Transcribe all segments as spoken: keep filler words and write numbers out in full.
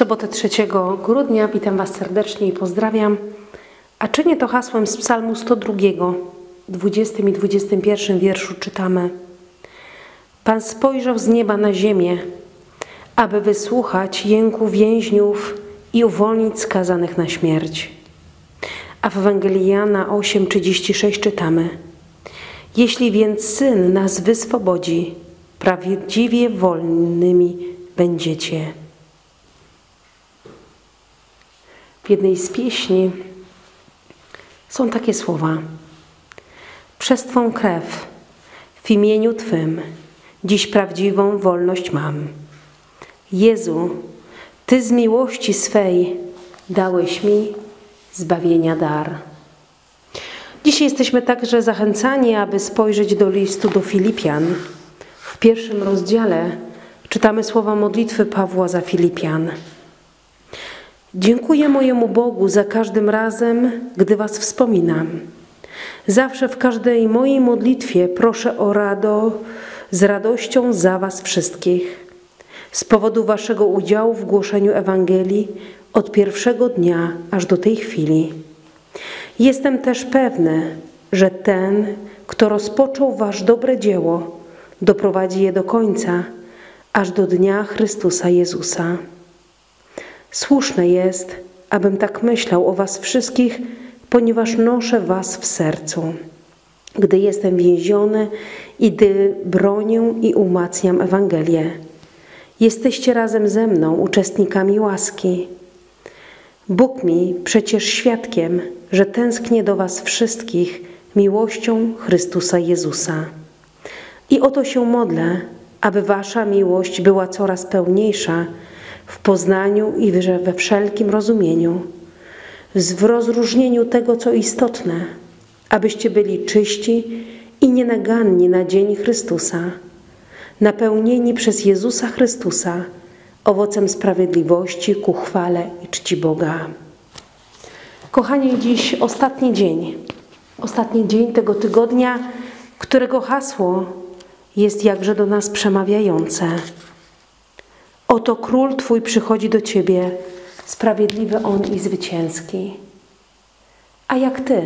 sobotę trzeciego grudnia witam Was serdecznie i pozdrawiam, a czynię to hasłem z psalmu sto drugiego, dwudziestym i dwudziestym pierwszym wierszu czytamy: Pan spojrzał z nieba na ziemię, aby wysłuchać jęku więźniów i uwolnić skazanych na śmierć. A w Ewangelii Jana osiem trzydzieści sześć czytamy: Jeśli więc Syn nas wyswobodzi, prawdziwie wolnymi będziecie. W jednej z pieśni są takie słowa: Przez Twą krew, w imieniu Twym, dziś prawdziwą wolność mam. Jezu, Ty z miłości swej dałeś mi zbawienia dar. Dzisiaj jesteśmy także zachęcani, aby spojrzeć do listu do Filipian. W pierwszym rozdziale czytamy słowa modlitwy Pawła za Filipian. Dziękuję mojemu Bogu za każdym razem, gdy Was wspominam. Zawsze w każdej mojej modlitwie proszę o rado, z radością za Was wszystkich. Z powodu Waszego udziału w głoszeniu Ewangelii od pierwszego dnia aż do tej chwili. Jestem też pewny, że ten, kto rozpoczął Wasz dobre dzieło, doprowadzi je do końca, aż do dnia Chrystusa Jezusa. Słuszne jest, abym tak myślał o Was wszystkich, ponieważ noszę Was w sercu, gdy jestem więziony i gdy bronię i umacniam Ewangelię. Jesteście razem ze mną uczestnikami łaski. Bóg mi przecież świadkiem, że tęsknię do Was wszystkich miłością Chrystusa Jezusa. I o to się modlę, aby Wasza miłość była coraz pełniejsza w poznaniu i we wszelkim rozumieniu, w rozróżnieniu tego, co istotne, abyście byli czyści i nienaganni na dzień Chrystusa, napełnieni przez Jezusa Chrystusa owocem sprawiedliwości ku chwale i czci Boga. Kochani, dziś ostatni dzień, ostatni dzień tego tygodnia, którego hasło jest jakże do nas przemawiające. Oto Król Twój przychodzi do Ciebie, sprawiedliwy On i zwycięski. A jak Ty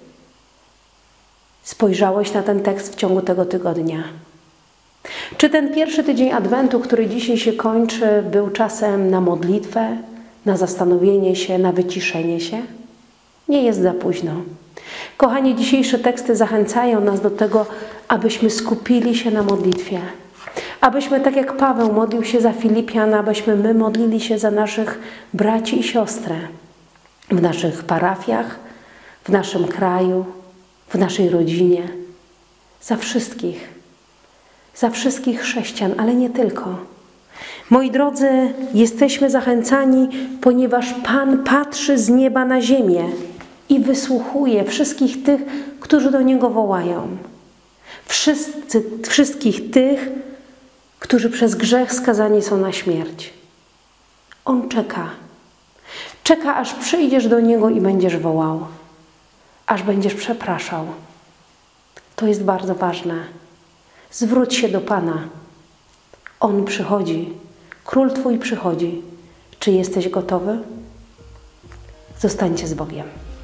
spojrzałeś na ten tekst w ciągu tego tygodnia? Czy ten pierwszy tydzień Adwentu, który dzisiaj się kończy, był czasem na modlitwę, na zastanowienie się, na wyciszenie się? Nie jest za późno. Kochani, dzisiejsze teksty zachęcają nas do tego, abyśmy skupili się na modlitwie. Abyśmy, tak jak Paweł modlił się za Filipian, abyśmy my modlili się za naszych braci i siostry w naszych parafiach, w naszym kraju, w naszej rodzinie, za wszystkich, za wszystkich chrześcijan, ale nie tylko. Moi drodzy, jesteśmy zachęcani, ponieważ Pan patrzy z nieba na ziemię i wysłuchuje wszystkich tych, którzy do Niego wołają. Wszyscy, wszystkich tych, którzy przez grzech skazani są na śmierć. On czeka. Czeka, aż przyjdziesz do Niego i będziesz wołał. Aż będziesz przepraszał. To jest bardzo ważne. Zwróć się do Pana. On przychodzi. Król Twój przychodzi. Czy jesteś gotowy? Zostańcie z Bogiem.